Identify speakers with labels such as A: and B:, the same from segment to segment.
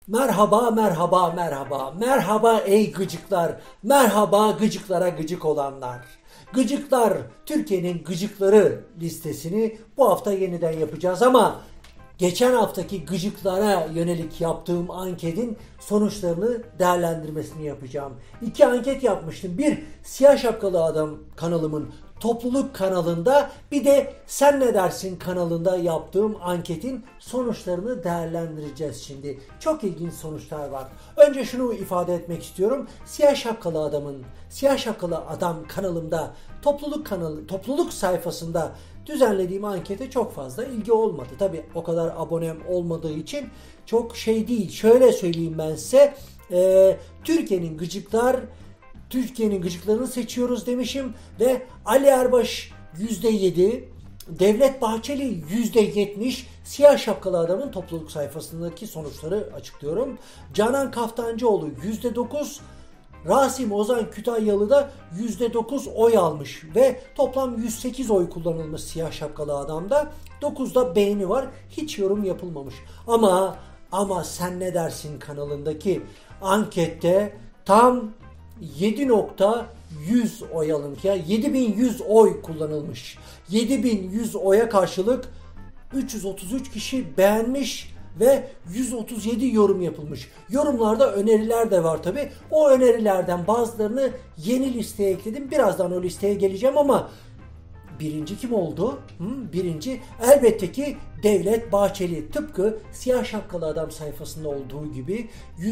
A: Merhaba, merhaba, merhaba. Merhaba ey gıcıklar. Merhaba gıcıklara gıcık olanlar. Gıcıklar, Türkiye'nin gıcıkları listesini bu hafta yeniden yapacağız ama geçen haftaki gıcıklara yönelik yaptığım anketin sonuçlarını değerlendirmesini yapacağım. İki anket yapmıştım. Bir, Siyah Şapkalı Adam kanalımın topluluk kanalında, bir de Sen Ne Dersin kanalında yaptığım anketin sonuçlarını değerlendireceğiz şimdi. Çok ilginç sonuçlar var. Önce şunu ifade etmek istiyorum. Siyah Şapkalı Adam kanalımda topluluk sayfasında düzenlediğim ankete çok fazla ilgi olmadı. Tabii o kadar abonem olmadığı için çok şey değil. Şöyle söyleyeyim ben size. Türkiye'nin gıcıklarını seçiyoruz demişim ve Ali Erbaş %7, Devlet Bahçeli %70, Siyah Şapkalı Adamın topluluk sayfasındaki sonuçları açıklıyorum. Canan Kaftancıoğlu %9, Rasim Ozan Kütahyalı da %9 oy almış ve toplam 108 oy kullanılmış Siyah Şapkalı Adam'da. 9'da beğeni var. Hiç yorum yapılmamış. Ama Sen Ne Dersin kanalındaki ankette tam 7.100 oy alınmış. Ya 7100 oy kullanılmış. 7100 oya karşılık 333 kişi beğenmiş ve 137 yorum yapılmış. Yorumlarda öneriler de var tabi. O önerilerden bazılarını yeni listeye ekledim. Birazdan o listeye geleceğim ama birinci kim oldu? Birinci elbette ki Devlet Bahçeli. Tıpkı Siyah Şapkalı Adam sayfasında olduğu gibi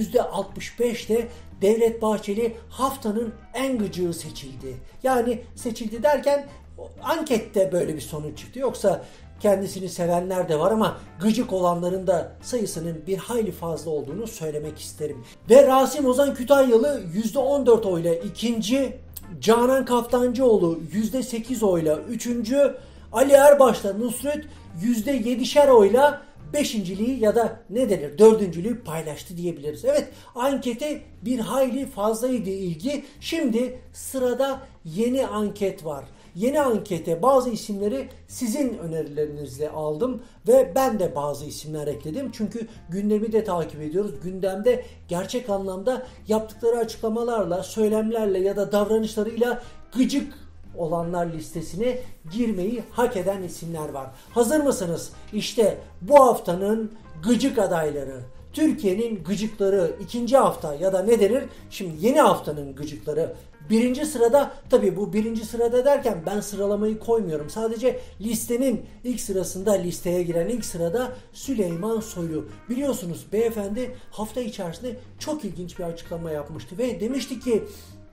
A: %65'te Devlet Bahçeli haftanın en gıcığı seçildi. Yani seçildi derken ankette böyle bir sonuç çıktı. Yoksa kendisini sevenler de var ama gıcık olanların da sayısının bir hayli fazla olduğunu söylemek isterim. Ve Rasim Ozan Kütahyalı %14 oyla ikinci, Canan Kaftancıoğlu %8 oyla üçüncü, Ali Erbaş'la Nusret %7'şer oyla beşinciliği ya da ne denir dördüncülüğü paylaştı diyebiliriz. Evet, ankete bir hayli fazlaydı ilgi. Şimdi sırada yeni anket var. Yeni ankete bazı isimleri sizin önerilerinizle aldım ve ben de bazı isimler ekledim. Çünkü gündemi de takip ediyoruz. Gündemde gerçek anlamda yaptıkları açıklamalarla, söylemlerle ya da davranışlarıyla gıcık olanlar listesine girmeyi hak eden isimler var. Hazır mısınız? İşte bu haftanın gıcık adayları. Türkiye'nin gıcıkları ikinci hafta ya da ne denir? Şimdi yeni haftanın gıcıkları. Birinci sırada, tabii bu birinci sırada derken ben sıralamayı koymuyorum. Sadece listenin ilk sırasında, listeye giren ilk sırada Süleyman Soylu. Biliyorsunuz beyefendi hafta içerisinde çok ilginç bir açıklama yapmıştı ve demişti ki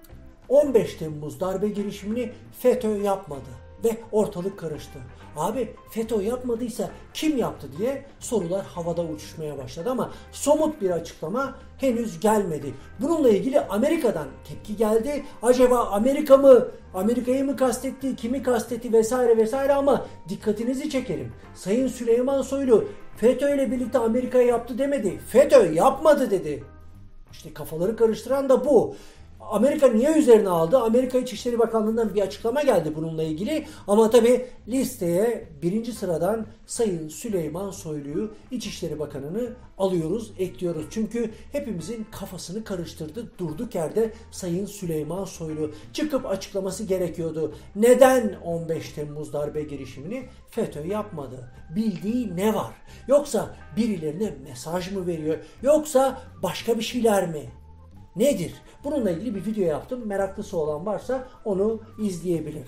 A: 15 Temmuz darbe girişimini FETÖ yapmadı ve ortalık karıştı. Abi FETÖ yapmadıysa kim yaptı diye sorular havada uçuşmaya başladı ama somut bir açıklama henüz gelmedi. Bununla ilgili Amerika'dan tepki geldi. Acaba Amerika'yı mı kastetti, kimi kastetti vesaire vesaire ama dikkatinizi çekelim. Sayın Süleyman Soylu FETÖ ile birlikte Amerika'ya yaptı demedi. FETÖ yapmadı dedi. İşte kafaları karıştıran da bu. Amerika niye üzerine aldı? Amerika İçişleri Bakanlığı'ndan bir açıklama geldi bununla ilgili. Ama tabii listeye birinci sıradan Sayın Süleyman Soylu'yu, İçişleri Bakanı'nı alıyoruz, ekliyoruz. Çünkü hepimizin kafasını karıştırdı. Durduk yerde Sayın Süleyman Soylu çıkıp açıklaması gerekiyordu. Neden 15 Temmuz darbe girişimini FETÖ yapmadı? Bildiği ne var? Yoksa birilerine mesaj mı veriyor? Yoksa başka bir şeyler mi? Nedir? Bununla ilgili bir video yaptım. Meraklısı olan varsa onu izleyebilir.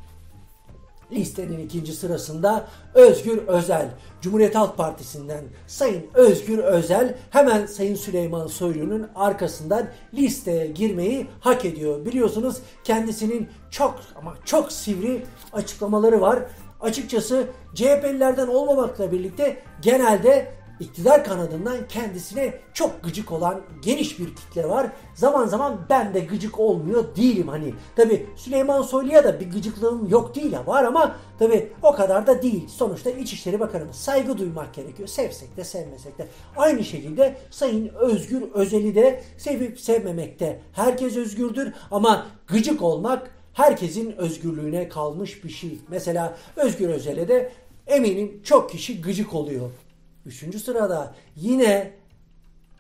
A: Listenin ikinci sırasında Özgür Özel. Cumhuriyet Halk Partisi'nden Sayın Özgür Özel hemen Sayın Süleyman Soylu'nun arkasından listeye girmeyi hak ediyor. Biliyorsunuz kendisinin çok ama çok sivri açıklamaları var. Açıkçası CHP'lilerden olmamakla birlikte genelde İktidar kanadından kendisine çok gıcık olan geniş bir kitle var. Zaman zaman ben de gıcık olmuyor değilim hani. Tabi Süleyman Soylu'ya da bir gıcıklığım yok değil ya, var ama tabi o kadar da değil. Sonuçta İçişleri Bakanımız, saygı duymak gerekiyor. Sevsek de sevmesek de. Aynı şekilde Sayın Özgür Özel'i de sevip sevmemekte herkes özgürdür ama gıcık olmak herkesin özgürlüğüne kalmış bir şey. Mesela Özgür Özel'e de eminim çok kişi gıcık oluyor. Üçüncü sırada yine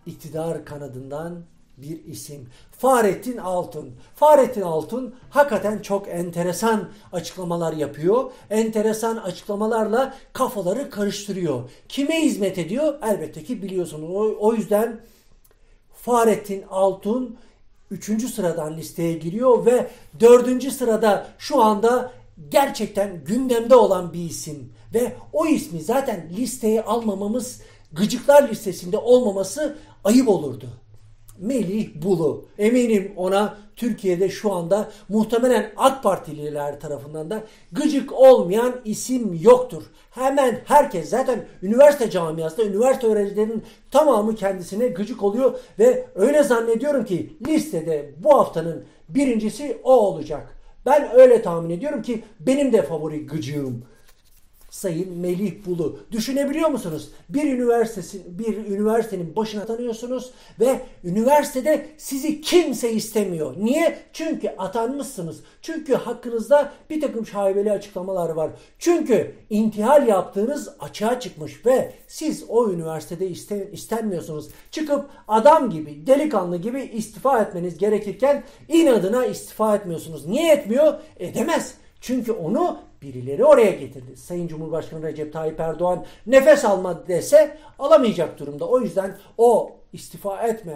A: iktidar kanadından bir isim. Fahrettin Altun. Fahrettin Altun hakikaten çok enteresan açıklamalar yapıyor. Enteresan açıklamalarla kafaları karıştırıyor. Kime hizmet ediyor? Elbette ki biliyorsunuz. O yüzden Fahrettin Altun 3. sıradan listeye giriyor ve 4. sırada şu anda gerçekten gündemde olan bir isim. Ve o ismi zaten listeye almamamız, gıcıklar listesinde olmaması ayıp olurdu. Melih Bulu. Eminim ona Türkiye'de şu anda muhtemelen AK Partililer tarafından da gıcık olmayan isim yoktur. Hemen herkes zaten üniversite camiasında üniversite öğrencilerinin tamamı kendisine gıcık oluyor ve öyle zannediyorum ki listede bu haftanın birincisi o olacak. Ben öyle tahmin ediyorum ki benim de favori gıcığım Sayın Melih Bulu. Düşünebiliyor musunuz? Bir üniversitenin başına tanıyorsunuz ve üniversitede sizi kimse istemiyor. Niye? Çünkü atanmışsınız. Çünkü hakkınızda bir takım şaibeli açıklamalar var. Çünkü intihal yaptığınız açığa çıkmış ve siz o üniversitede istenmiyorsunuz. Çıkıp adam gibi, delikanlı gibi istifa etmeniz gerekirken inadına istifa etmiyorsunuz. Niye etmiyor? Edemez. Çünkü onu birileri oraya getirdi. Sayın Cumhurbaşkanı Recep Tayyip Erdoğan nefes alma dese alamayacak durumda. O yüzden o istifa et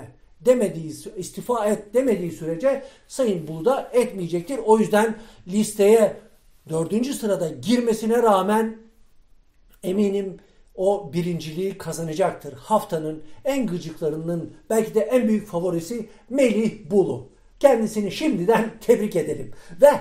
A: demediği sürece Sayın Bulu da etmeyecektir. O yüzden listeye 4. sırada girmesine rağmen eminim o birinciliği kazanacaktır. Haftanın en gıcıklarının belki de en büyük favorisi Melih Bulu. Kendisini şimdiden tebrik edelim. Ve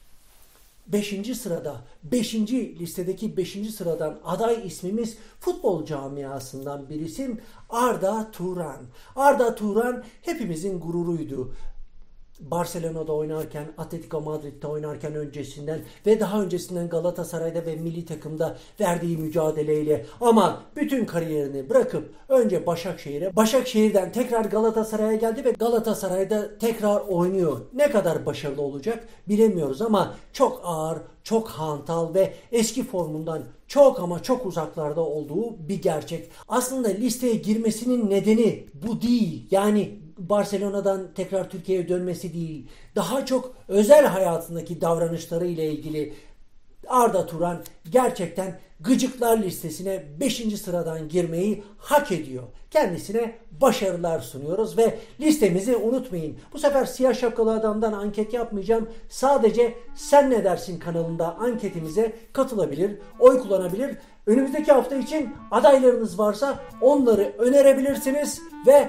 A: 5. sırada, listedeki 5. sıradan aday ismimiz futbol camiasından bir isim Arda Turan. Arda Turan hepimizin gururuydu. Barcelona'da oynarken, Atletico Madrid'de oynarken öncesinden ve daha öncesinden Galatasaray'da ve milli takımda verdiği mücadeleyle ama bütün kariyerini bırakıp önce Başakşehir'den tekrar Galatasaray'a geldi ve Galatasaray'da tekrar oynuyor. Ne kadar başarılı olacak bilemiyoruz ama çok ağır, çok hantal ve eski formundan çok ama çok uzaklarda olduğu bir gerçek. Aslında listeye girmesinin nedeni bu değil. Yani Barcelona'dan tekrar Türkiye'ye dönmesi değil. Daha çok özel hayatındaki davranışları ile ilgili Arda Turan gerçekten gıcıklar listesine 5. sıradan girmeyi hak ediyor. Kendisine başarılar sunuyoruz ve listemizi unutmayın. Bu sefer Siyah Şapkalı Adam'dan anket yapmayacağım. Sadece Sen Ne Dersin kanalında anketimize katılabilir, oy kullanabilir. Önümüzdeki hafta için adaylarınız varsa onları önerebilirsiniz ve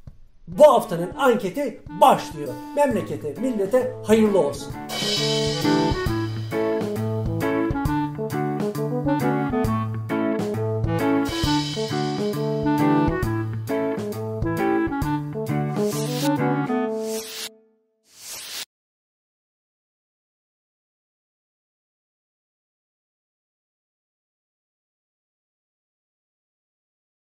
A: bu haftanın anketi başlıyor. Memlekete, millete hayırlı olsun.